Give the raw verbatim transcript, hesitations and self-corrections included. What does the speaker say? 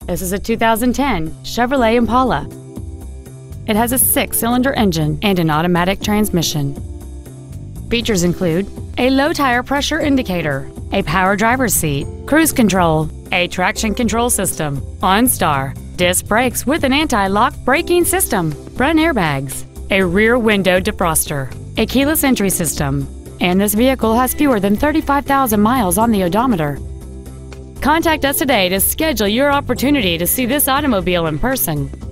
This is a two thousand ten Chevrolet Impala. It has a six-cylinder engine and an automatic transmission. Features include a low tire pressure indicator, a power driver's seat, cruise control, a traction control system, OnStar, disc brakes with an anti-lock braking system, front airbags, a rear window defroster, a keyless entry system, and this vehicle has fewer than thirty-five thousand miles on the odometer. Contact us today to schedule your opportunity to see this automobile in person.